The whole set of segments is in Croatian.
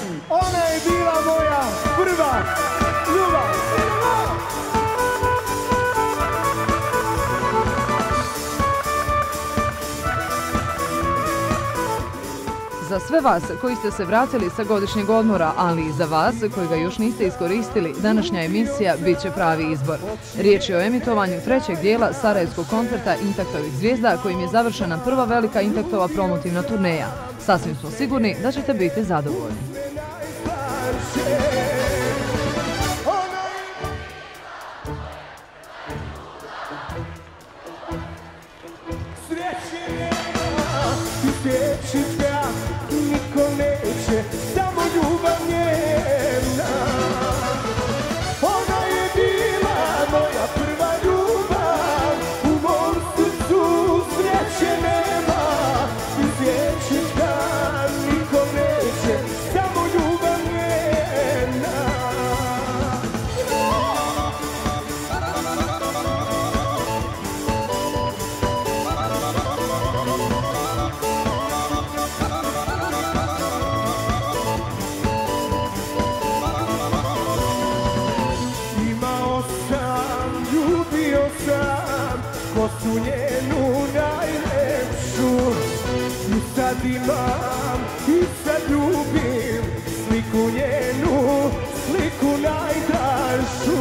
Ona je bila moja prva ljubav. Za sve vas koji ste se vratili sa godišnjeg odmora, ali i za vas koji ga još niste iskoristili, današnja emisija bit će pravi izbor. Riječ je o emitovanju trećeg dijela sarajevskog koncerta Intaktovih zvijezda, kojim je završena prva velika Intaktova promotivna turneja. Sasvim smo sigurni da ćete biti zadovoljni. Samo ljubav njena. Ona je bila moja prva ljubav. U mom srcu sreće nema. Izvječit ga niko neće. Samo ljubav njena. Kosu njenu najlepšu i sad imam i sad ljubim sliku njenu, sliku najdražu.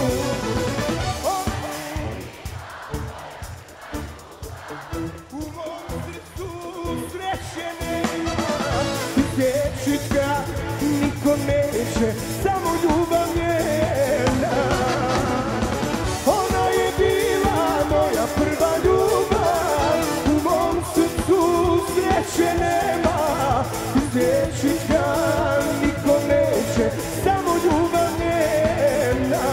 U mom srcu sreće nema, izlječit ga niko neće, samo ljubav njena. Ona je bila moja prva ljubav, u mom srcu sreće nema, izlječit ga niko neće, samo ljubav njena.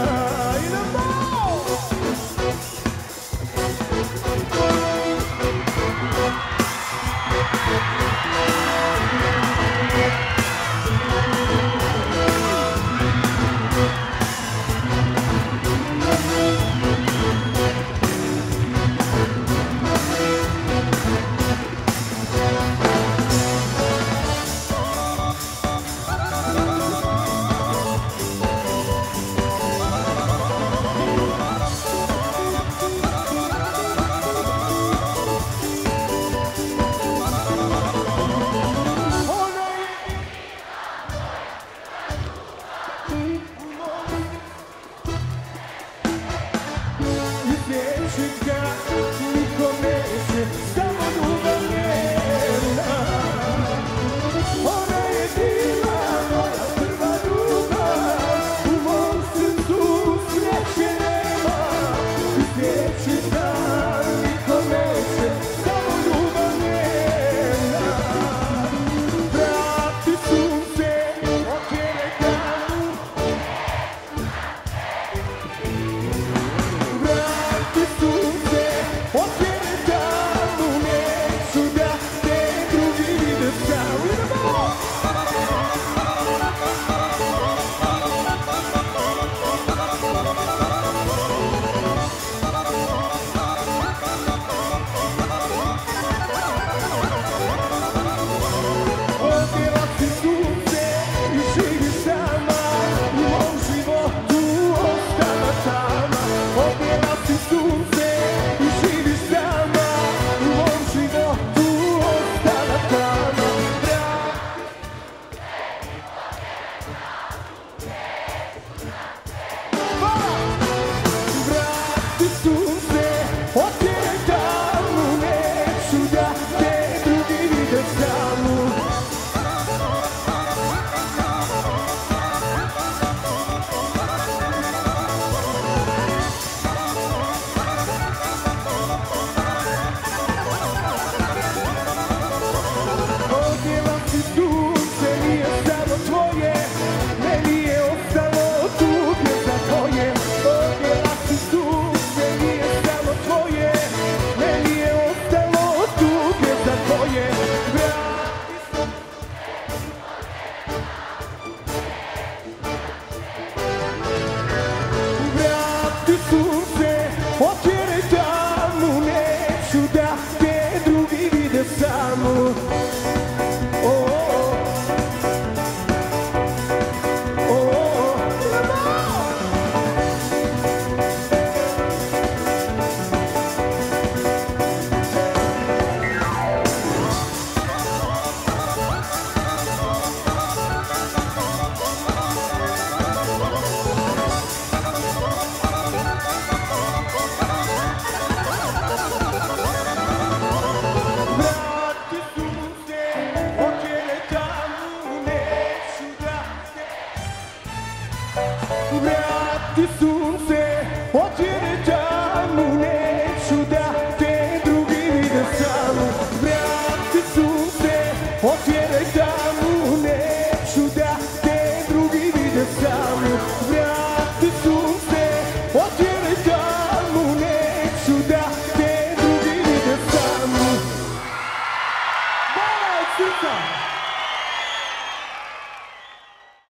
ti su